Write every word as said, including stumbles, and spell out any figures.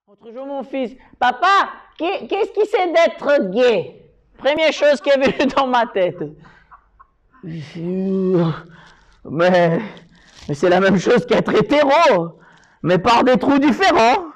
L'autre jour, mon fils, papa, qu'est-ce qui c'est d'être gay? Première chose qui est venue dans ma tête. Mais, mais c'est la même chose qu'être hétéro, mais par des trous différents.